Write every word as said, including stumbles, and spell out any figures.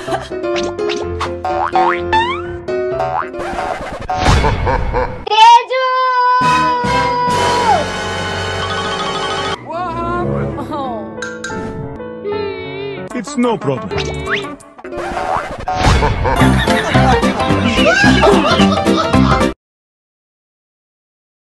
Mrteju! What happened? Oh. It's no problem. Hmm.